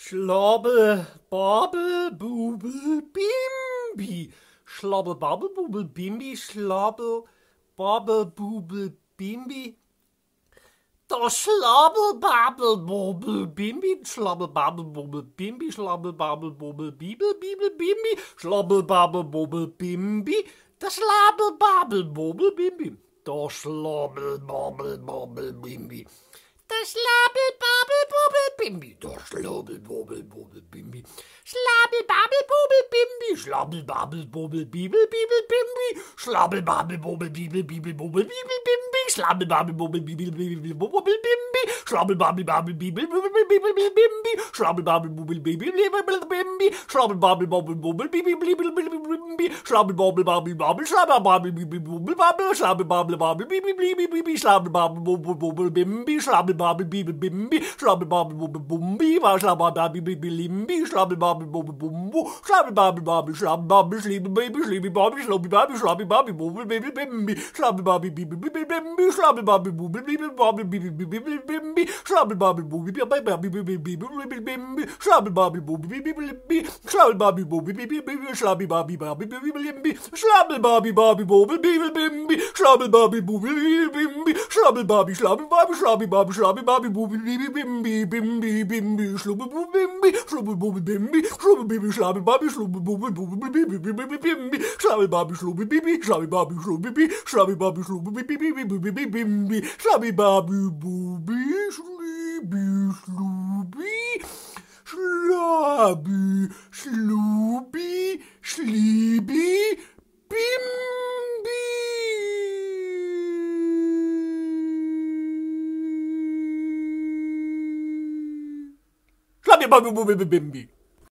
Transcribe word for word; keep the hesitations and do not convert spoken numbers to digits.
Schlabi, babi, bubi, bimbi. Schlabi, babi, bubi, bimbi. Schlabi, babi, bubi, bimbi. Da schlabi, babi, bubi, bimbi. Schlabi, babi, bubi, bimbi. Schlabi, babi, bubi, bibi, bibi, bimbi. Schlabi, babi, bubi, bimbi. Da schlabi, babi, bubi, bimbi. Da schlabi, babi, bubi, bimbi. Da schlabi, babi, bubi, bimbi. Da schlabi, babi, bubi, bimbi. Schlabi, babi, bubi, bimbi. Schlabi, babi, bubi, bibi, bibi, bimbi. Schlabi, babi, bubi, bibi, bibi, bubi, bibi, bimbi. Schlabi, babi, bubi, bibi, bibi, bubi, bimbi. Schlabi, babi, babi, bibi, bibi, bibi, bimbi. Schlabi, babi, bubi, bibi, bibi, bimbi. Schlabi, babi, bubi, bubi, bibi, bibi, bimbi. Schlabi, babi, babi, babi, schlabi, babi, bibi, bubi, babi. Schlabi, babi, babi, bibi, bibi, bibi. Schlabi, babi, bubi, bubi, bimbi. Schlabi, babi, bibi, bimbi. Schlabi, babi, bubi, bumbi. Schlabi, babi, bibi, limbi. Schlabi, babi, bubi, bumbu. Schlabi, babi, babi, schlabi, babi, schlibi, baby, schlibi, babi, schlobi, babi, schlabi, babi, bubi, bibi, bimbi. Schlabi, babi, bibi, bibi, bimbi. Schlabi, babi, bubi, bibi, babi, bibi, bibi, bimbi. Schlabi, babi, bubi, bibi, babi, bibi, bibi, bimbi. Schlabi, babi, bubi, bibi, bimbi. Schlabi, babi, bubi, bibi, bibi, schlabi, babi, babi, bibi, bimbi. Schlabi, babi, babi, bubi, bibi, bimbi. Schlabi, babi, bubi, bibi, bimbi. Schlabi, babi, schlabi, babi, schlabi, babi, schlabi, babi, bubi, bibi, bimbi, bimbi, bimbi. Schlabi, bubi, bimbi. Schlabi, bubi, bimbi. Schlabi, bibi, schlabi, babi, schlabi, bubi, bubi, bibi, bibi, bimbi. Schlabi, babi, schlabi, bibi. Schlabi, babi, schlabi, bibi. Schlabi, babi, schlabi, bibi, bibi, bibi, bimbi. Schlabi, babi, bubi, schlibi, schlubi. Schlabi, schlubi, schlibi, bimbi. Schlabi, babi, bubi, bimbi.